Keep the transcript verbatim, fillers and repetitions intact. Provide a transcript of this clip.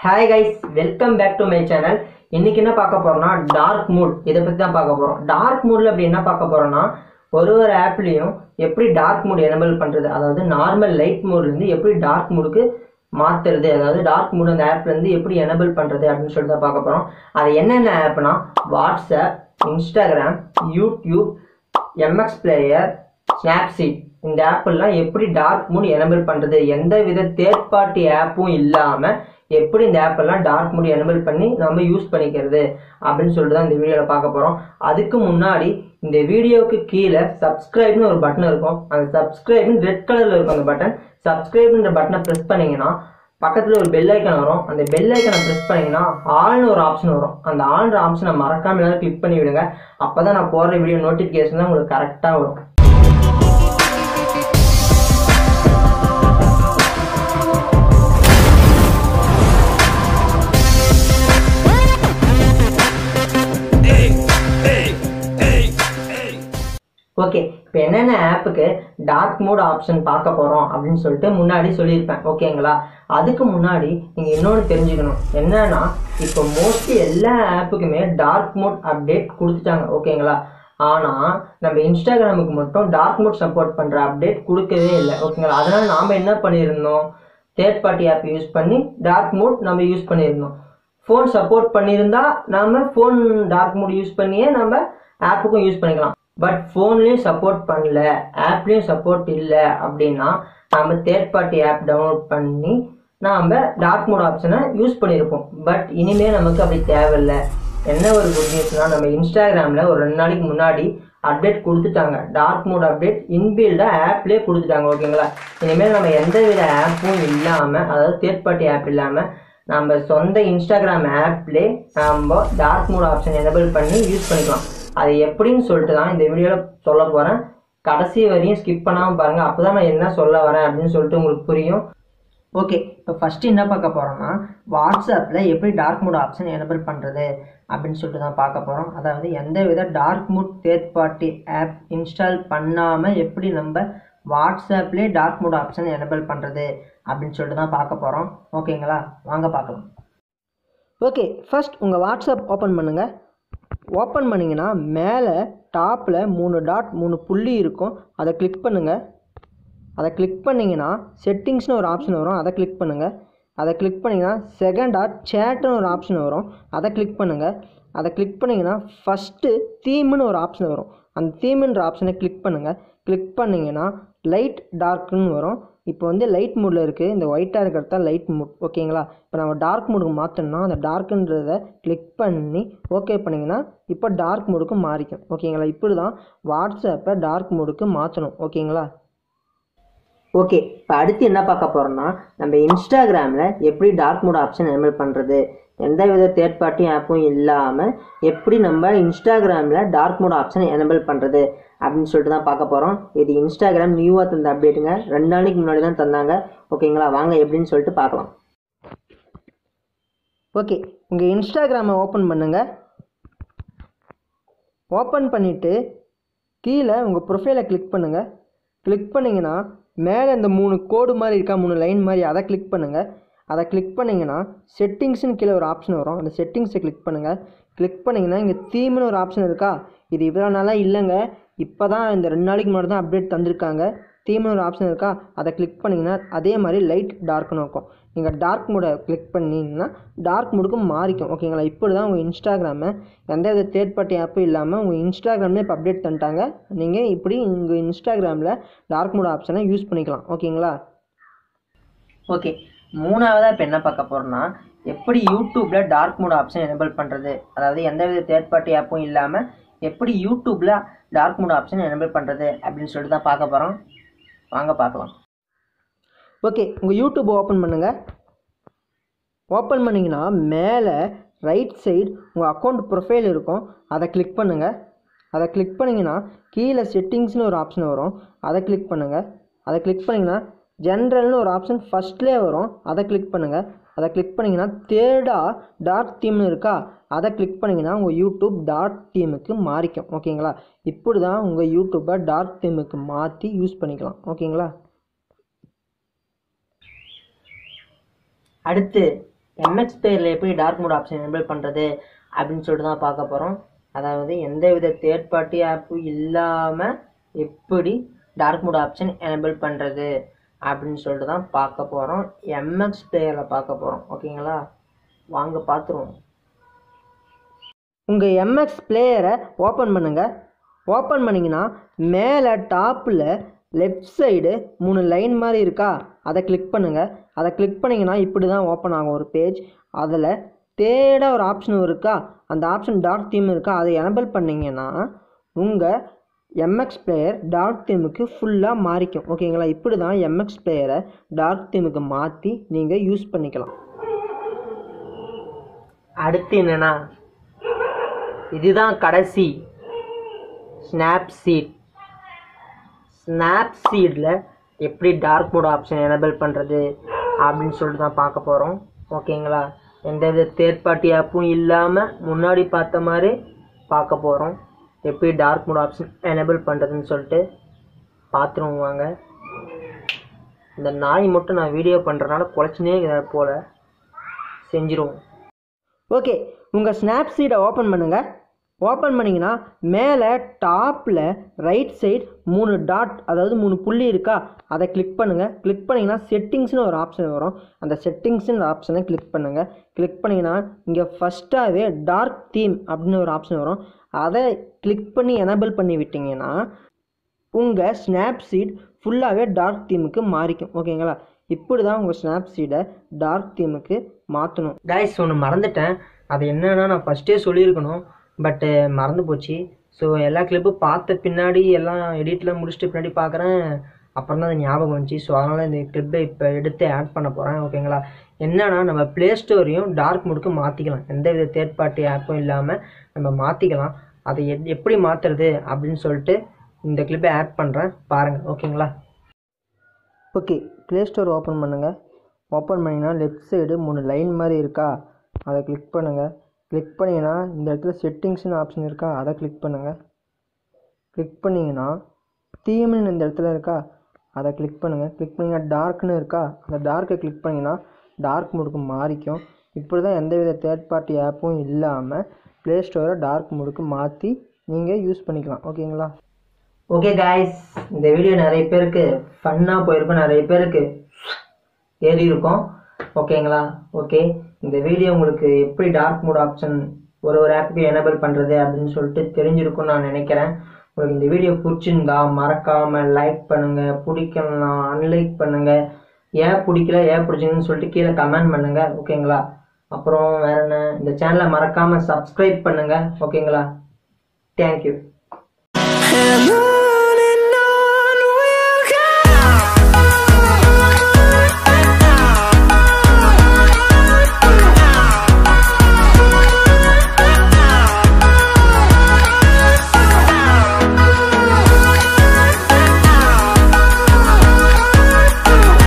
Hi guys, welcome back to my channel. இன்னைக்கு என்ன பார்க்க போறோம்னா டார்க் மூட் இத பத்தி தான் பார்க்க போறோம். டார்க் மூட்ல அப்படி என்ன பார்க்க போறோம்னா ஒரு ஒரு ஆப்லயும் எப்படி டார்க் மூட் எனேபிள் பண்றது, அதாவது நார்மல் லைட் மூட்ல இருந்து எப்படி டார்க் மூடுக்கு மாத்துறது, அதாவது டார்க் மூட் அந்த ஆப்ல இருந்து எப்படி எனேபிள் பண்றது அப்படினு சொல்லிட்டு தான் பார்க்க போறோம். அது என்னென்ன ஆப்னா WhatsApp, Instagram, YouTube, MX player, Snapseed. இந்த ஆப் எல்லாம் எப்படி டார்க் மூட் எனேபிள் பண்றது, எந்த வித தேர்ட் பார்ட்டி ஆப்பும் இல்லாம எப்படி இந்த ஆப் எல்லாம் டார்க் மூட் எனேபிள் பண்ணி நம்ம யூஸ் பண்ணிக்கிறது அப்படின்னு சொல்லிட்டு தான் இந்த வீடியோல பார்க்க போறோம். அதுக்கு முன்னாடி இந்த வீடியோவுக்கு கீழே சப்ஸ்கிரைப்னு ஒரு பட்டன் இருக்கும். அந்த சப்ஸ்கிரைப்னு ரெட் கலர்ல இருக்கும். அந்த பட்டன் சப்ஸ்கிரைப்ன்ற பட்டனை பிரஸ் பண்ணீங்கன்னா பக்கத்துல ஒரு பெல் ஐக்கன் வரும். அந்த பெல் ஐக்கனை பிரஸ் பண்ணீங்கன்னா ஆல்னு ஒரு ஆப்ஷன் வரும். அந்த ஆல்ன்ற ஆப்ஷனை மறக்காம எல்லாரும் கிளிக் பண்ணி விடுங்க. அப்பதான் நான் போடுற வீடியோ நோட்டிபிகேஷன் தான் உங்களுக்கு கரெக்டா வரும். ஓகே, இப்போ என்னென்ன ஆப்புக்கு டார்க் மோட் ஆப்ஷன் பார்க்க போகிறோம் அப்படின்னு சொல்லிட்டு முன்னாடி சொல்லியிருப்பேன். ஓகேங்களா? அதுக்கு முன்னாடி நீங்கள் இன்னொன்று தெரிஞ்சுக்கணும். என்னன்னா இப்போ மோஸ்ட்லி எல்லா ஆப்புக்குமே டார்க் மோட் அப்டேட் கொடுத்துட்டாங்க. ஓகேங்களா? ஆனால் நம்ம இன்ஸ்டாகிராமுக்கு மட்டும் டார்க் மோட் சப்போர்ட் பண்ணுற அப்டேட் கொடுக்கவே இல்லை. ஓகேங்களா? அதனால் நாம் என்ன பண்ணியிருந்தோம், தேர்ட் பார்ட்டி ஆப் யூஸ் பண்ணி டார்க் மோட் நம்ம யூஸ் பண்ணியிருந்தோம். ஃபோன் சப்போர்ட் பண்ணியிருந்தா நம்ம ஃபோன் டார்க் மோட் யூஸ் பண்ணியே நம்ம ஆப்புக்கும் யூஸ் பண்ணிக்கலாம். பட் ஃபோன்லேயும் சப்போர்ட் பண்ணல, ஆப்லேயும் சப்போர்ட் இல்லை அப்படின்னா நம்ம தேர்ட் பார்ட்டி ஆப் டவுன்லோட் பண்ணி நாம் டார்க் மோட் ஆப்ஷனை யூஸ் பண்ணியிருப்போம். பட் இனிமேல் நமக்கு அப்படி தேவையில்லை. என்ன ஒரு குட் நியூஸ்னா, நம்ம இன்ஸ்டாகிராமில் ஒரு ரெண்டு நாளைக்கு முன்னாடி அப்டேட் கொடுத்துட்டாங்க. டார்க் மோட் அப்டேட் இன்பில்டாக ஆப்லேயே கொடுத்துட்டாங்க. ஓகேங்களா? இனிமேல் நம்ம எந்த வித ஆப்பும் இல்லாமல், அதாவது தேர்ட் பார்ட்டி ஆப் இல்லாமல் நம்ம சொந்த இன்ஸ்டாகிராம் ஆப்லேயே நம்ம டார்க் மோட் ஆப்ஷன் எனேபிள் பண்ணி யூஸ் பண்ணிக்கலாம். அது எப்படின்னு சொல்லிட்டு தான் இந்த வீடியோவில் சொல்ல போகிறேன். கடைசி வரையும் ஸ்கிப் பண்ணாமல் பாருங்கள். அப்போ தான் நான் என்ன சொல்ல வரேன் அப்படின்னு சொல்லிட்டு உங்களுக்கு புரியும். ஓகே, இப்போ ஃபஸ்ட்டு என்ன பார்க்க போகிறோம்னா வாட்ஸ்அப்பில் எப்படி டார்க் மோட் ஆப்ஷன் எனேபிள் பண்ணுறது அப்படின்னு சொல்லிட்டு தான் பார்க்க போகிறோம். அதாவது எந்த வித dark mode third party app install பண்ணாமல் எப்படி நம்ம வாட்ஸ்அப்லேயே டார்க் மோட் ஆப்ஷன் எனேபிள் பண்ணுறது அப்படின்னு சொல்லிட்டு தான் பார்க்க போகிறோம். ஓகேங்களா? வாங்க பார்க்கலாம். ஓகே, ஃபர்ஸ்ட் உங்கள் வாட்ஸ்அப் ஓப்பன் பண்ணுங்கள். ஓப்பன் பண்ணிங்கன்னா மேலே டாப்பில் மூணு டாட் மூணு புள்ளி இருக்கும். அதை கிளிக் பண்ணுங்கள். அதை கிளிக் பண்ணிங்கன்னா செட்டிங்ஸ்னு ஒரு ஆப்ஷன் வரும். அதை கிளிக் பண்ணுங்கள். அதை கிளிக் பண்ணிங்கன்னா செகண்ட் டாட் சேட்னு ஒரு ஆப்ஷன் வரும். அதை கிளிக் பண்ணுங்கள். அதை கிளிக் பண்ணிங்கன்னா ஃபஸ்ட்டு தீம்னு ஒரு ஆப்ஷன் வரும். அந்த தீம்ன்ற ஆப்ஷனை கிளிக் பண்ணுங்கள். கிளிக் பண்ணிங்கன்னா லைட் டார்க்னு வரும். இப்போ வந்து லைட் மூடில் இருக்குது. இந்த ஒயிட்டாக இருக்கிறது தான் லைட் மூட். ஓகேங்களா? இப்போ நம்ம டார்க் மூடுக்கு மாற்றணும்னா அந்த டார்க்குன்றதை கிளிக் பண்ணி ஓகே பண்ணிங்கன்னா இப்போ டார்க் மூடுக்கு மாறிக்கும். ஓகேங்களா? இப்படி தான் வாட்ஸ்அப்பை டார்க் மூடுக்கு மாற்றணும். ஓகேங்களா? ஓகே, இப்போ அடுத்து என்ன பார்க்க போகிறோம்னா நம்ம இன்ஸ்டாகிராமில் எப்படி டார்க் மோட் ஆப்ஷன் எனேபிள் பண்ணுறது, எந்த வித தேர்ட் பார்ட்டி ஆப்பும் இல்லாமல் எப்படி நம்ம இன்ஸ்டாகிராமில் டார்க் மோட் ஆப்ஷன் எனேபிள் பண்ணுறது அப்படின்னு சொல்லிட்டு தான் பார்க்க போகிறோம். இது இன்ஸ்டாகிராம் நியூவாக தந்த அப்டேட்டுங்க. ரெண்டு நாளைக்கு முன்னாடி தான் தந்தாங்க. ஓகேங்களா? வாங்க எப்படின்னு சொல்லிட்டு பார்க்கலாம். ஓகே, உங்கள் இன்ஸ்டாகிராமை ஓப்பன் பண்ணுங்கள். ஓப்பன் பண்ணிவிட்டு கீழே உங்கள் ப்ரொஃபைலை கிளிக் பண்ணுங்கள். கிளிக் பண்ணிங்கன்னா மேலே இந்த மூணு கோடு மாதிரி இருக்கா, மூணு லைன் மாதிரி, அதை கிளிக் பண்ணுங்கள். அதை கிளிக் பண்ணிங்கன்னா செட்டிங்ஸ்னு கீழே ஒரு ஆப்ஷன் வரும். அந்த செட்டிங்ஸை கிளிக் பண்ணுங்கள். கிளிக் பண்ணிங்கன்னா இங்கே தீம்னு ஒரு ஆப்ஷன் இருக்கா. இது இவ்வளோ நாளாக இல்லைங்க, இப்போ தான் இந்த ரெண்டு நாளைக்கு முன்னாடி தான் அப்டேட் தந்திருக்காங்க. தீம்னு ஒரு ஆப்ஷன் இருக்கா, அதை கிளிக் பண்ணிங்கன்னா அதே மாதிரி லைட் டார்க்னு இருக்கும். நீங்கள் டார்க் மூடை கிளிக் பண்ணிங்கன்னா டார்க் மூடுக்கும் மாறிக்கும். ஓகேங்களா? இப்படி தான் உங்கள் இன்ஸ்டாகிராமை எந்த வித தேர்ட் பார்ட்டி ஆப்பும் இல்லாமல் உங்கள் இன்ஸ்டாகிராம்லேயே இப்போ அப்டேட் தந்துட்டாங்க. நீங்கள் இப்படி உங்கள் இன்ஸ்டாகிராமில் டார்க் மூட் ஆப்ஷனை யூஸ் பண்ணிக்கலாம். ஓகேங்களா? ஓகே, மூணாவதாக இப்போ என்ன பார்க்க போகிறோம்னா எப்படி யூடியூப்பில் டார்க் மோட் ஆப்ஷன் எனேபிள் பண்ணுறது, அதாவது எந்த வித தேர்ட் பார்ட்டி ஆப்பும் இல்லாமல் எப்படி யூடியூப்பில் டார்க் மோட் ஆப்ஷன் எனேபிள் பண்ணுறது அப்படின்னு சொல்லிட்டு தான் பார்க்க போகிறோம். வாங்க பார்க்கலாம். ஓகே, உங்கள் யூடியூப் ஓப்பன் பண்ணுங்கள். ஓப்பன் பண்ணிங்கன்னா மேலே ரைட் சைடு உங்கள் அக்கௌண்ட் ப்ரொஃபைல் இருக்கும். அதை கிளிக் பண்ணுங்கள். அதை கிளிக் பண்ணிங்கன்னா கீழே செட்டிங்ஸ்னு ஒரு ஆப்ஷன் வரும். அதை கிளிக் பண்ணுங்கள். அதை கிளிக் பண்ணிங்கன்னா ஜென்ரல்னு ஒரு ஆப்ஷன் ஃபஸ்ட்லேயே வரும். அதை கிளிக் பண்ணுங்கள். அதை கிளிக் பண்ணிங்கன்னா தேர்டாக டார்க் தீம்னு இருக்கா, அதை கிளிக் பண்ணிங்கன்னா உங்கள் யூடியூப் டார்க் தீமுக்கு மாறிக்கும். ஓகேங்களா? இப்படி தான் உங்கள் யூடியூப்பை டார்க் தீமுக்கு மாற்றி யூஸ் பண்ணிக்கலாம். ஓகேங்களா? அடுத்து எம்எக்ஸ் பிளேயரில் எப்படி டார்க் மோட் ஆப்ஷன் எனேபிள் பண்ணுறது அப்படின்னு சொல்லிட்டு தான் பார்க்க போகிறோம். அதாவது எந்த வித தேர்ட் பார்ட்டி ஆப்பும் இல்லாமல் எப்படி டார்க் மோட் ஆப்ஷன் எனேபிள் பண்ணுறது அப்படின்னு சொல்லிட்டு தான் பார்க்க போகிறோம். எம்எக்ஸ் பிளேயரில் பார்க்க போகிறோம். ஓகேங்களா, வாங்க பார்த்துருவோம். உங்கள் எம்எக்ஸ் பிளேயரை ஓப்பன் பண்ணுங்கள். ஓப்பன் பண்ணிங்கன்னா மேலே டாப்பில் லெஃப்ட் சைடு மூணு லைன் மாதிரி இருக்கா, அதை கிளிக் பண்ணுங்கள். அதை கிளிக் பண்ணிங்கன்னா இப்படி தான் ஓப்பன் ஆகும் ஒரு பேஜ். அதில் தேட ஒரு ஆப்ஷன் இருக்கா, அந்த ஆப்ஷன் டார்க் தீம் இருக்கா, அதை எனேபிள் பண்ணிங்கன்னா உங்கள் எம்எக்ஸ் பிளேயர் டார்க் தீமுக்கு ஃபுல்லாக மாறிக்கும். ஓகேங்களா, இப்படி தான் எம்எக்ஸ் பிளேயரை டார்க் தீமுக்கு மாற்றி நீங்கள் யூஸ் பண்ணிக்கலாம். அடுத்து என்னென்னா, இதுதான் கடைசி ஸ்னாப்சீட். ஸ்னாப்சீடில் எப்படி டார்க் மோட் ஆப்ஷன் எனேபிள் பண்ணுறது அப்படின்னு சொல்லிட்டு தான் பார்க்க போகிறோம். ஓகேங்களா, எந்த வித தேர்ட் பார்ட்டி ஆப்பும் இல்லாமல் முன்னாடி பார்த்த மாதிரி பார்க்க போகிறோம். எப்படி டார்க் மோட் ஆப்ஷன் எனேபிள் பண்ணுறதுன்னு சொல்லிட்டு பார்த்துருவோம் வாங்க. இந்த நாய் மட்டும் நான் வீடியோ பண்ணுறதுனால குறைச்சினே போல் செஞ்சிருவோம். ஓகே, உங்கள் ஸ்னாப்சீடை ஓப்பன் பண்ணுங்கள். ஓப்பன் பண்ணிங்கன்னா மேலே டாப்பில் ரைட் சைட் மூணு டாட், அதாவது மூணு புள்ளி இருக்கா, அதை கிளிக் பண்ணுங்கள். கிளிக் பண்ணிங்கன்னா செட்டிங்ஸ்னு ஒரு ஆப்ஷன் வரும். அந்த செட்டிங்ஸ்னு ஆப்ஷனை கிளிக் பண்ணுங்கள். கிளிக் பண்ணிங்கன்னா இங்கே ஃபஸ்ட்டாகவே டார்க் தீம் அப்படின்னு ஒரு ஆப்ஷன் வரும். அதை கிளிக் பண்ணி எனேபிள் பண்ணி விட்டிங்கன்னா உங்கள் ஸ்னாப்சீட் ஃபுல்லாகவே டார்க் தீமுக்கு மாறிக்கும். ஓகேங்களா, இப்படி தான் உங்கள் ஸ்னாப்சீடை டார்க் தீமுக்கு மாற்றணும். கைஸ், ஒன்று மறந்துட்டேன். அது என்னன்னா நான் ஃபஸ்ட்டே சொல்லியிருக்கணும், பட்டு மறந்து போச்சு. ஸோ எல்லா கிளிப்பும் பார்த்த பின்னாடி எல்லாம் எடிட்டில் முடிச்சுட்டு பின்னாடி பார்க்குறேன், அப்புறம் தான் அது ஞாபகம் வந்துச்சு. ஸோ அதனால் இந்த கிளிப்பை இப்போ எடுத்து ஆட் பண்ண போகிறேன். ஓகேங்களா, என்னன்னா நம்ம ப்ளே ஸ்டோரையும் டார்க் மோடுக்கு மாற்றிக்கலாம். எந்த வித தேர்ட் பார்ட்டி ஆப்பும் இல்லாமல் நம்ம மாற்றிக்கலாம். அதை எப் எப்படி மாற்றுறது அப்படின்னு சொல்லிட்டு இந்த கிளிப்பை ஆட் பண்ணுறேன், பாருங்கள். ஓகேங்களா, ஓகே, ப்ளே ஸ்டோர் ஓப்பன் பண்ணுங்கள். ஓப்பன் பண்ணிங்கன்னா லெஃப்ட் சைடு மூணு லைன் மாதிரி இருக்கா, அதை கிளிக் பண்ணுங்கள். கிளிக் பண்ணிங்கன்னா இந்த இடத்துல செட்டிங்ஸ்னு ஆப்ஷன் இருக்கா, அதை கிளிக் பண்ணுங்கள். கிளிக் பண்ணிங்கன்னா தீம்னு இந்த இடத்துல இருக்கா, அதை கிளிக் பண்ணுங்கள். கிளிக் பண்ணிங்கன்னா டார்க்னு இருக்கா, அந்த டார்க்கை கிளிக் பண்ணிங்கன்னா டார்க் மோடுக்கு மாறிக்கும். இப்படி தான் எந்தவித தேர்ட் பார்ட்டி ஆப்பும் இல்லாமல் ப்ளே ஸ்டோரை டார்க் மோடுக்கு மாற்றி நீங்கள் யூஸ் பண்ணிக்கலாம். ஓகேங்களா, ஓகே காய்ஸ், இந்த வீடியோ நிறைய பேருக்கு ஃபன்னாக போயிருக்கும், நிறைய பேருக்கு ஏறி இருக்கும். ஓகேங்களா, ஓகே, இந்த வீடியோ உங்களுக்கு எப்படி டார்க் மோட் ஆப்ஷன் ஒரு ஒரு ஆப்புக்கு எனேபிள் பண்ணுறது அப்படின்னு சொல்லிட்டு தெரிஞ்சிருக்கும்னு நான் நினைக்கிறேன். உங்களுக்கு இந்த வீடியோ பிடிச்சிருந்தா மறக்காமல் லைக் பண்ணுங்கள், பிடிக்கலாம் அன்லைக் பண்ணுங்கள், ஏன் பிடிக்கல ஏன் பிடிச்சிங்கன்னு சொல்லிட்டு கீழே கமெண்ட் பண்ணுங்கள். ஓகேங்களா, அப்புறம் வேற என்ன, இந்த சேனலை மறக்காமல் சப்ஸ்கிரைப் பண்ணுங்கள். ஓகேங்களா, தேங்க்யூ.